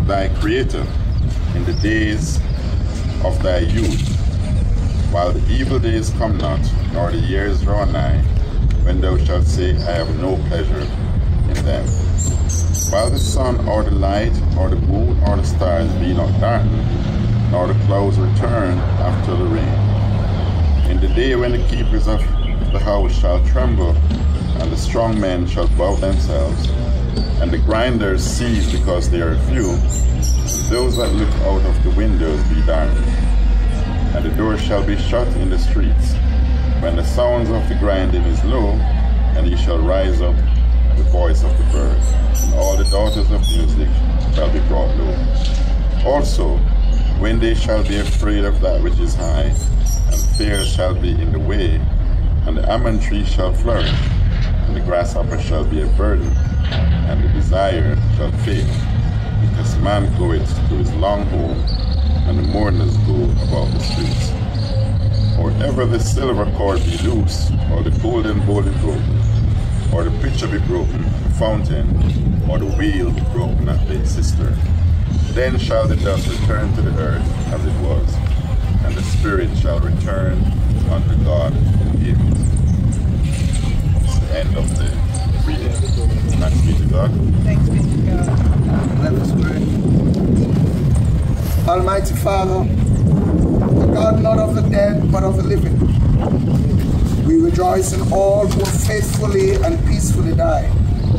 thy Creator in the days of thy youth, while the evil days come not, nor the years draw nigh, when thou shalt say, I have no pleasure in them. While the sun or the light or the moon or the stars be not darkened, nor the clouds return after the rain. In the day when the keepers of the house shall tremble, and the strong men shall bow themselves, and the grinders cease because they are few, and those that look out of the windows be darkened. And the door shall be shut in the streets, when the sounds of the grinding is low, and ye shall rise up the voice of the bird, and all the daughters of music shall be brought low. Also, when they shall be afraid of that which is high, and fear shall be in the way, and the almond tree shall flourish, and the grasshopper shall be a burden, and the desire shall fail, because man goeth to his long home, and the mourners go about the streets. Or ever the silver cord be loose, or the golden bowl be broken, or the pitcher be broken, the fountain, or the wheel be broken at the cistern, then shall the dust return to the earth as it was, and the spirit shall return unto God who gave it. It's the end of the reading. Thanks be to God. Thanks be to God. Let us pray. Almighty Father, the God not of the dead but of the living, we rejoice in all who have faithfully and peacefully died.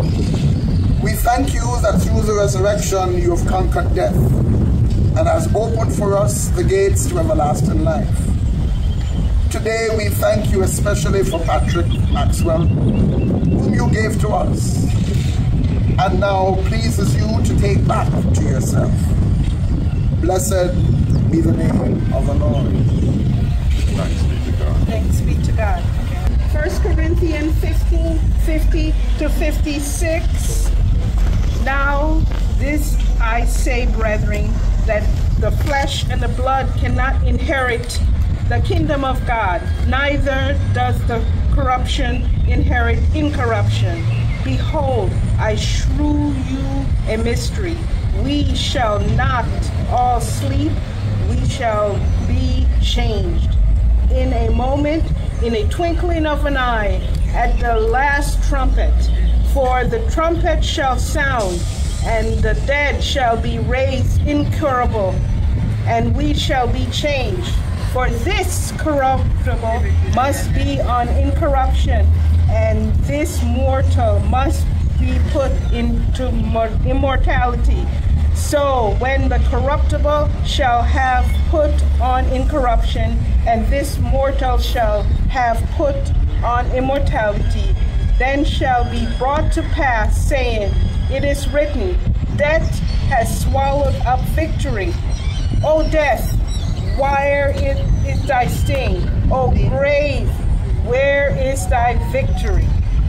We thank you that through the resurrection you have conquered death and has opened for us the gates to everlasting life. Today we thank you especially for Patrick Maxwell, whom you gave to us, and now pleases you to take back to yourself. Blessed be the name of the Lord. Thanks be to God. Thanks be to God. 1 Corinthians 15, 50 to 56. Now this I say, brethren, that the flesh and the blood cannot inherit the kingdom of God, neither does the corruption inherit incorruption. Behold, I shew you a mystery. We shall not all sleep, we shall be changed. In a moment, in a twinkling of an eye, at the last trumpet. For the trumpet shall sound, and the dead shall be raised incorruptible, and we shall be changed. For this corruptible must be on incorruption, and this mortal must be put into immortality. So when the corruptible shall have put on incorruption, and this mortal shall have put on immortality, then shall be brought to pass, saying, It is written, Death has swallowed up victory. O death, where is thy sting? O grave, where is thy victory?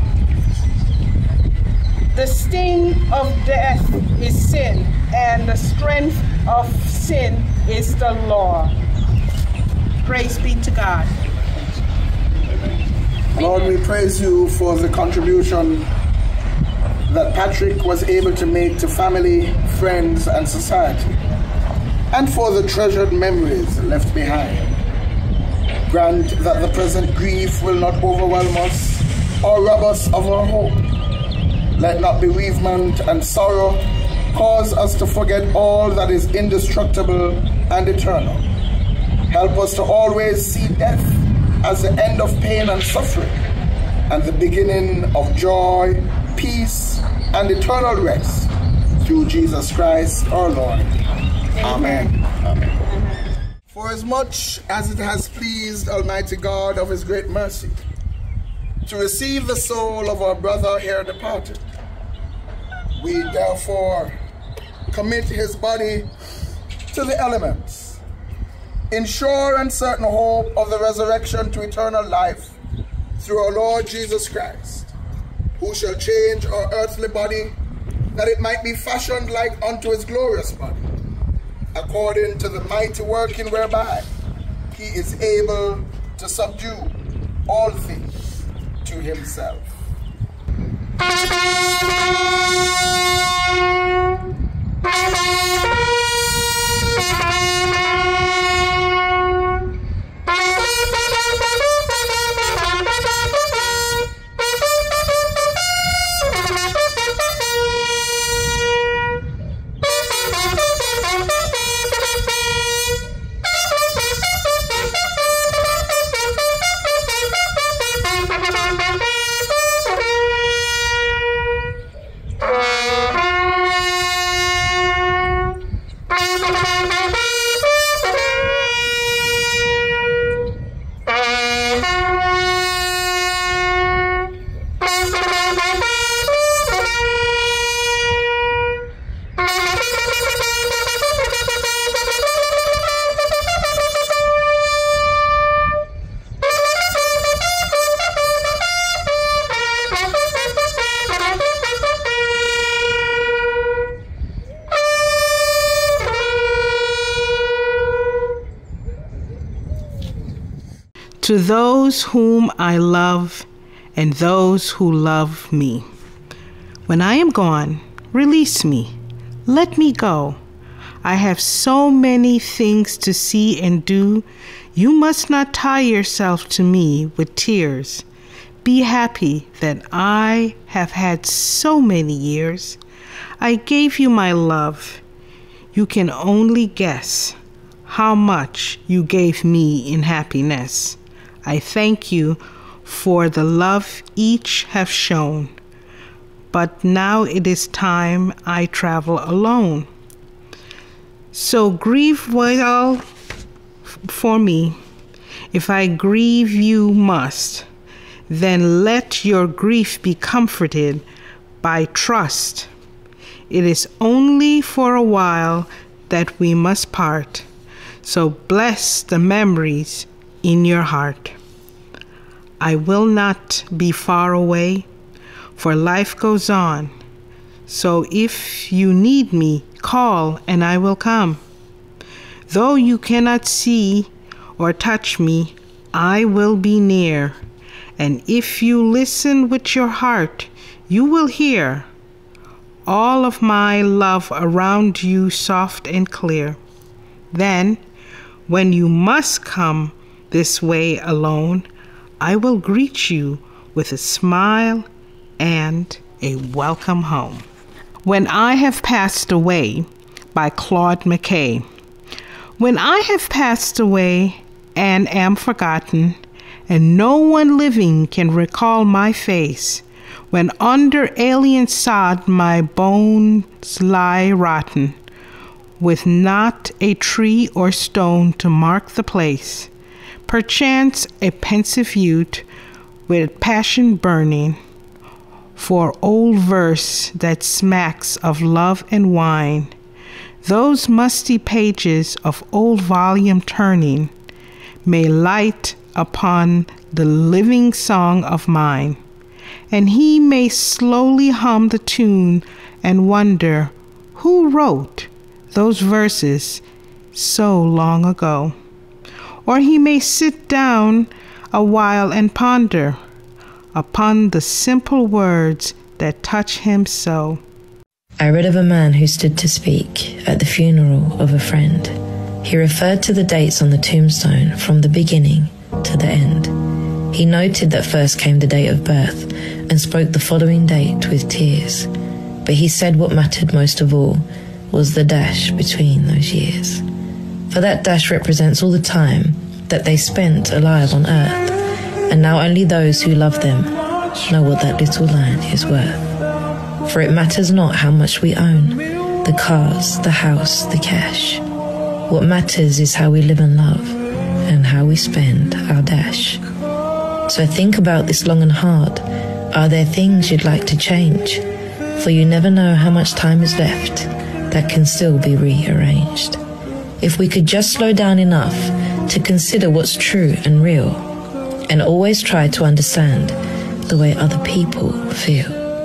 The sting of death is sin, and the strength of sin is the law. Praise be to God. Lord, we praise you for the contribution that Patrick was able to make to family, friends, and society, and for the treasured memories left behind. Grant that the present grief will not overwhelm us or rob us of our hope. Let not bereavement and sorrow cause us to forget all that is indestructible and eternal. Help us to always see death as the end of pain and suffering, and the beginning of joy, peace, and eternal rest, through Jesus Christ our Lord. Amen. Amen. For as much as it has pleased Almighty God of his great mercy to receive the soul of our brother here departed, we therefore commit his body to the elements, in sure and certain hope of the resurrection to eternal life through our Lord Jesus Christ, who shall change our earthly body, that it might be fashioned like unto his glorious body, according to the mighty working whereby he is able to subdue all things to himself. To those whom I love and those who love me, when I am gone, release me, let me go. I have so many things to see and do. You must not tie yourself to me with tears. Be happy that I have had so many years. I gave you my love. You can only guess how much you gave me in happiness. I thank you for the love each have shown. But now it is time I travel alone. So grieve well for me. If I grieve you must, then let your grief be comforted by trust. It is only for a while that we must part. So bless the memories in your heart. I will not be far away, for life goes on. So if you need me, call and I will come. Though you cannot see or touch me, I will be near. And if you listen with your heart, you will hear all of my love around you soft and clear. Then, when you must come this way alone, I will greet you with a smile and a welcome home. When I Have Passed Away by Claude McKay. When I have passed away and am forgotten, and no one living can recall my face, when under alien sod my bones lie rotten, with not a tree or stone to mark the place, perchance a pensive youth with passion burning for old verse that smacks of love and wine, those musty pages of old volume turning may light upon the living song of mine, and he may slowly hum the tune and wonder who wrote those verses so long ago. Or he may sit down a while and ponder upon the simple words that touch him so. I read of a man who stood to speak at the funeral of a friend. He referred to the dates on the tombstone from the beginning to the end. He noted that first came the date of birth and spoke the following date with tears. But he said what mattered most of all was the dash between those years. For that dash represents all the time that they spent alive on earth, and now only those who love them know what that little line is worth. For it matters not how much we own, the cars, the house, the cash. What matters is how we live and love, and how we spend our dash. So think about this long and hard. Are there things you'd like to change? For you never know how much time is left that can still be rearranged. If we could just slow down enough to consider what's true and real, and always try to understand the way other people feel.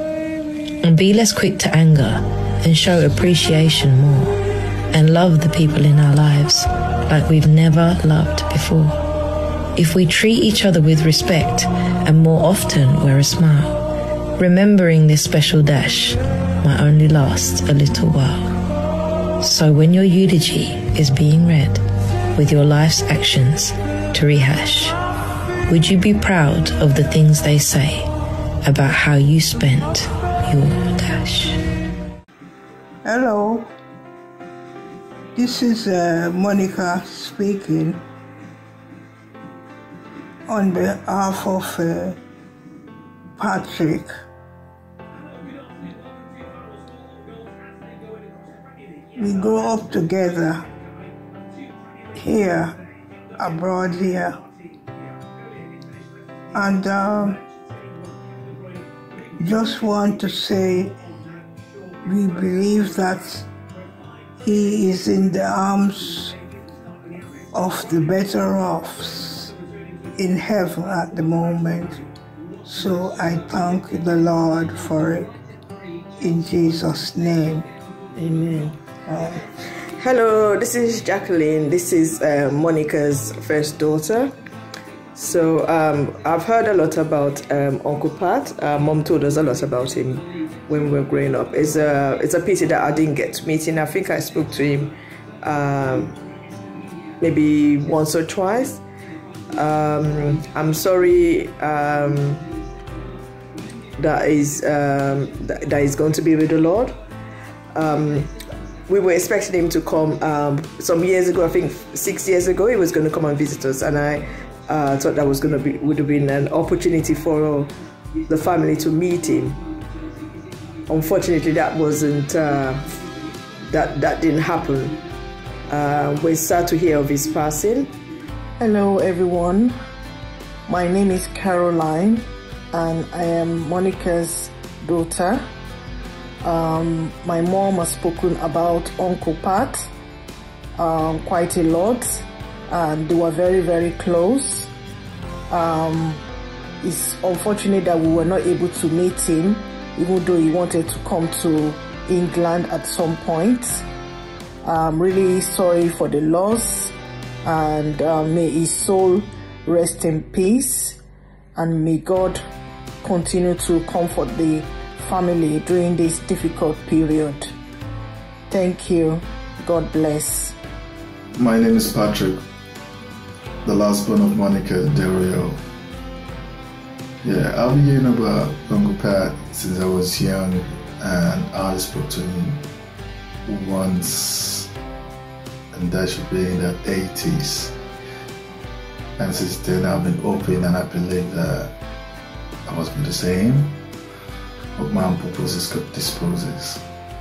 And be less quick to anger and show appreciation more, and love the people in our lives like we've never loved before. If we treat each other with respect and more often wear a smile, remembering this special dash might only last a little while. So when your eulogy is being read with your life's actions to rehash, would you be proud of the things they say about how you spent your dash? Hello, this is Monica speaking on behalf of Patrick. we grew up together here, abroad here. And just want to say we believe that he is in the arms of the better offs in heaven at the moment. So I thank the Lord for it. In Jesus' name, amen. Hello, this is Jacqueline. This is Monica's first daughter. So I've heard a lot about Uncle Pat. Mom told us a lot about him when we were growing up. It's a pity that I didn't get to meet him. I think I spoke to him maybe once or twice. I'm sorry that is going to be with the Lord. We were expecting him to come some years ago. I think 6 years ago, he was going to come and visit us, and I thought that would have been an opportunity for the family to meet him. Unfortunately, that wasn't that didn't happen. We're sad to hear of his passing. Hello, everyone. My name is Caroline, and I am Monica's daughter. My mom has spoken about Uncle Pat quite a lot, and they were very, very close. It's unfortunate that we were not able to meet him, even though he wanted to come to England at some point. I'm really sorry for the loss, and may his soul rest in peace, and may God continue to comfort the family during this difficult period. Thank you. God bless. My name is Patrick, the last born of Monica and Dario. Yeah, I've been hearing about Uncle Pat since I was young, and I spoke to him once, and that should be in the 80s. And since then I've been open, and I believe that I was going to say him, but man proposes, God disposes.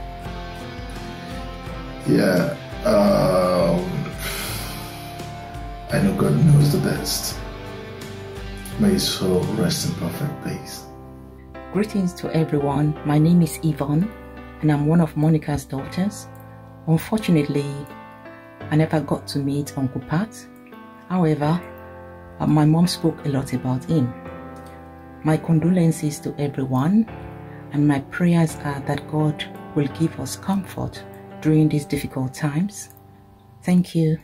Yeah, I know God knows the best. May his soul rest in perfect peace. Greetings to everyone. My name is Yvonne, and I'm one of Monica's daughters. Unfortunately, I never got to meet Uncle Pat. However, my mom spoke a lot about him. My condolences to everyone, and my prayers are that God will give us comfort during these difficult times. Thank you.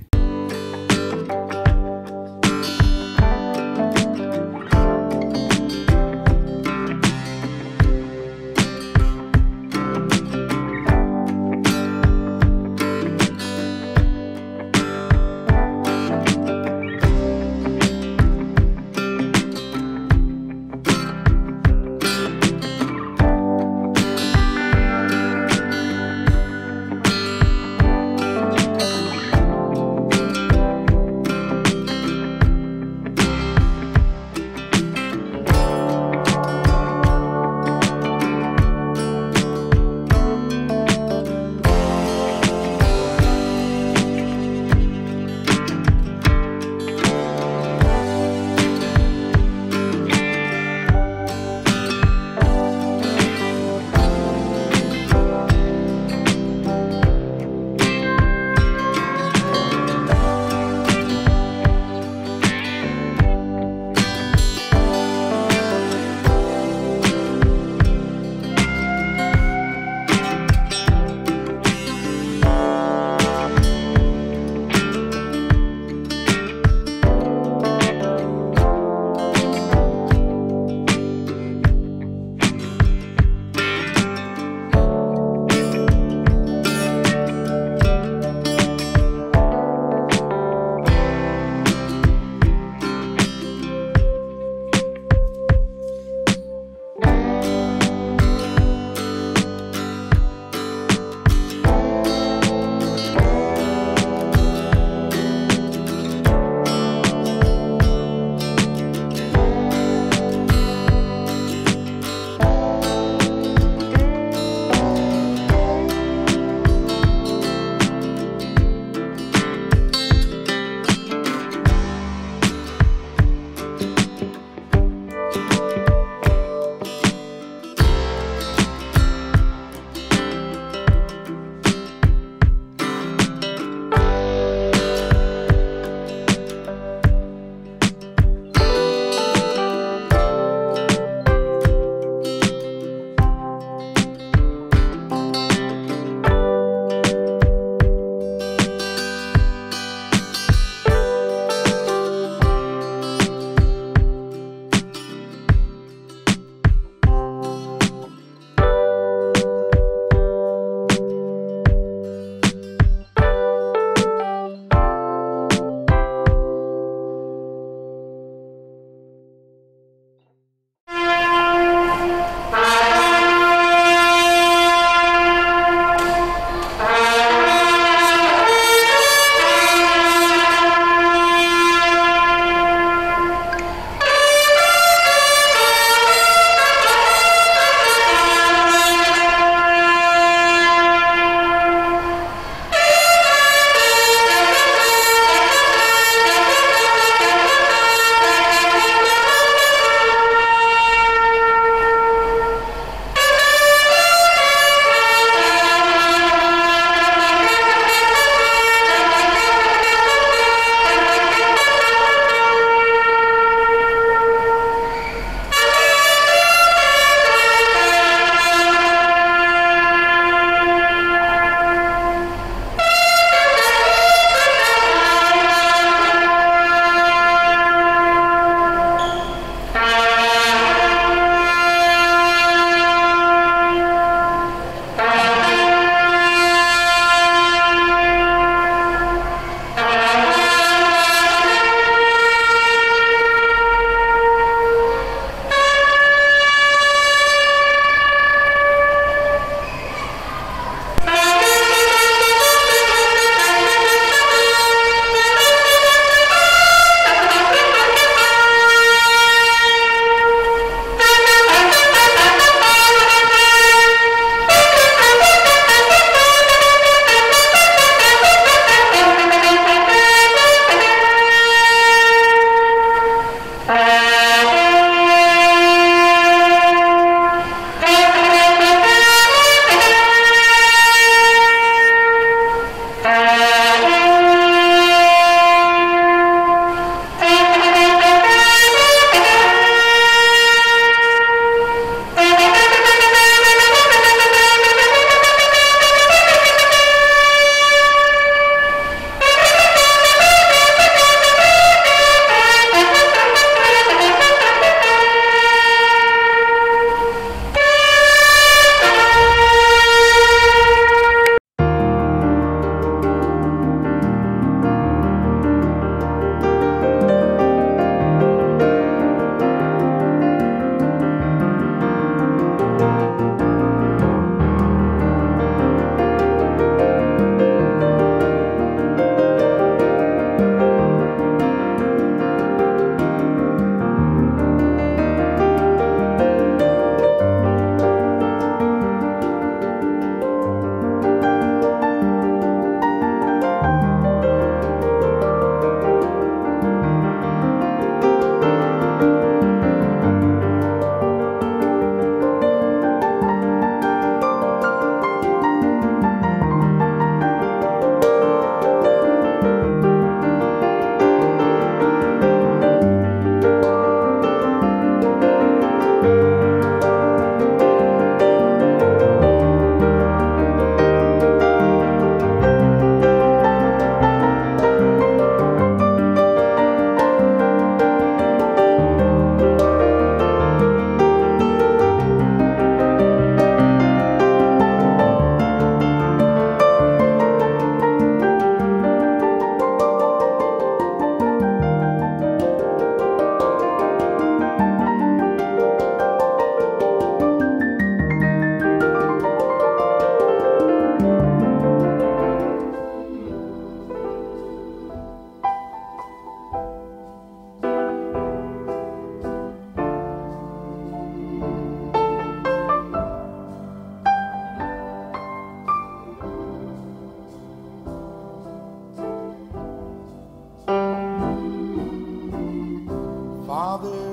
Father,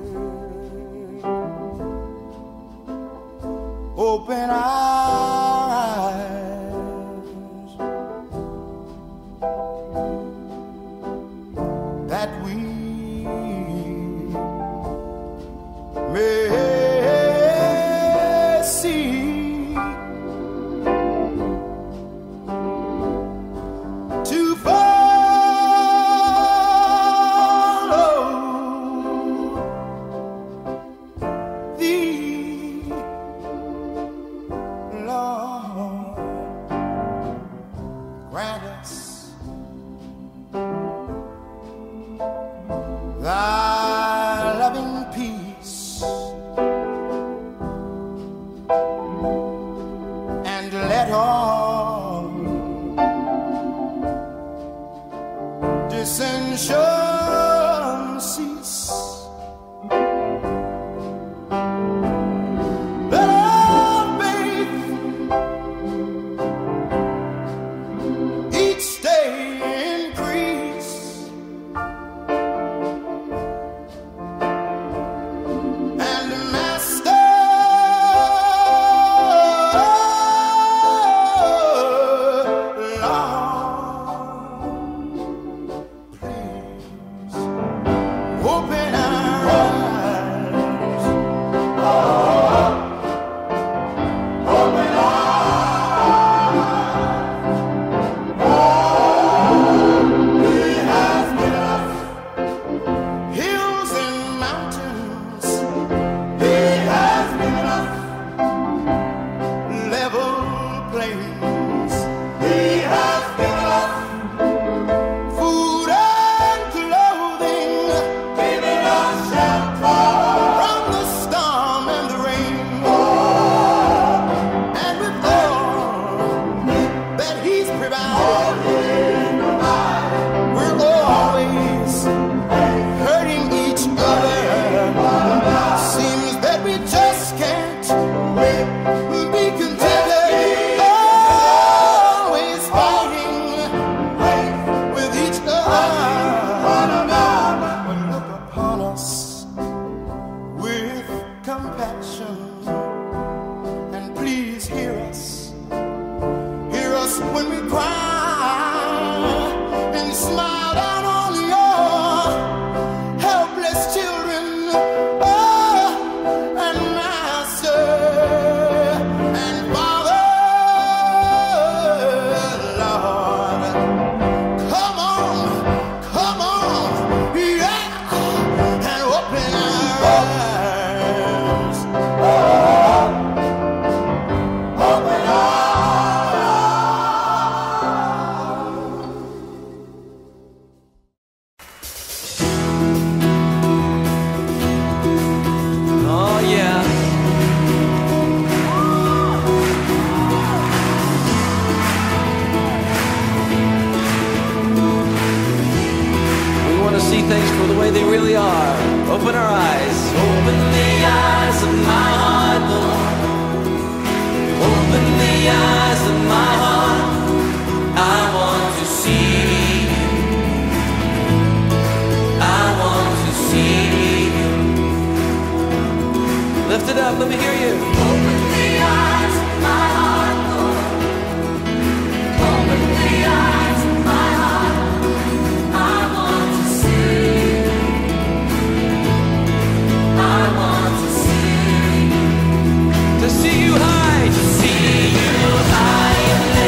open our eyes that we may see to follow Thee, Lord. Grant us Thy loving peace, and let all dissension cease. Let our faith each day increase, and Master, Lord, please open our eyes. Open our eyes. He has given us hills and mountains. He has given us level plains. He has given us food and clothing, giving us shelter from the storm and the rain. And with all that He's provided, we're always hurting each other. Seems that we just can't be contented, always fighting with each other. But look upon us with compassion, and please hear us when we cry, and smile down on your helpless children. Oh, and Master and Father, Lord, come on, yeah, and open our eyes. Open our eyes. Oh yeah. We want to see things for the way they really are. Open our eyes. Open the eyes of my heart, Lord. Open the eyes of my heart. I want to see you. I want to see you. Lift it up, let me hear you. Open the eyes of my heart, Lord. Open the eyes of my heart. I want to see you. I want to see you. To see you high. To see you high and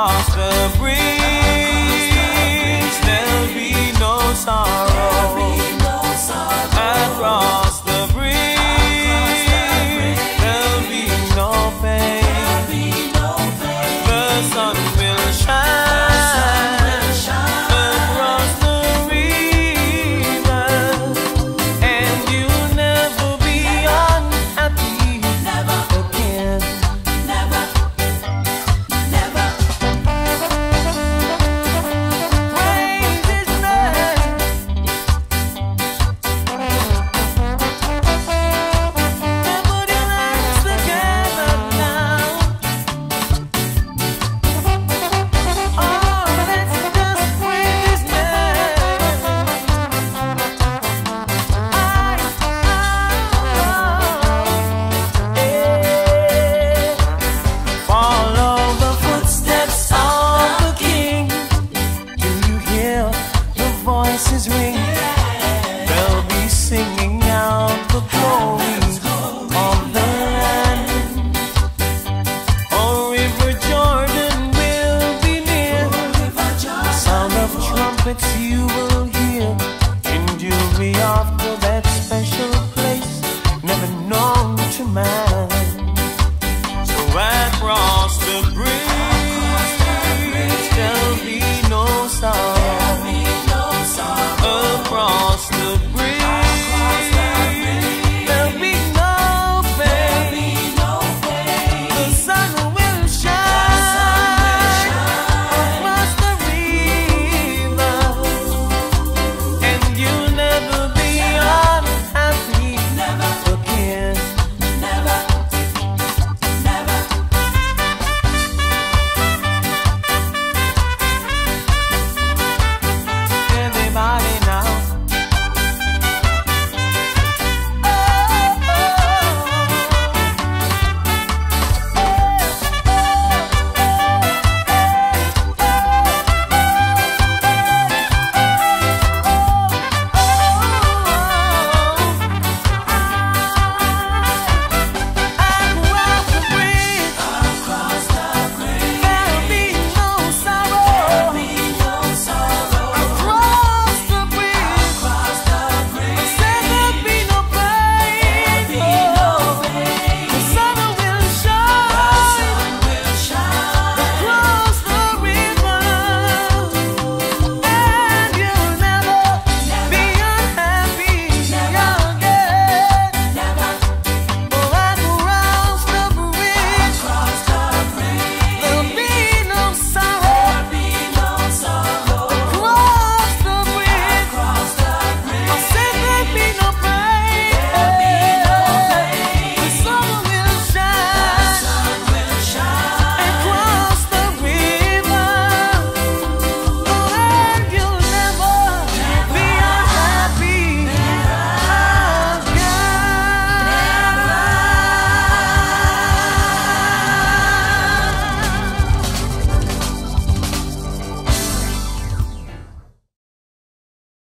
Across the bridge, there'll be no sorrow. Across the bridge, there'll be no pain. The sun will shine.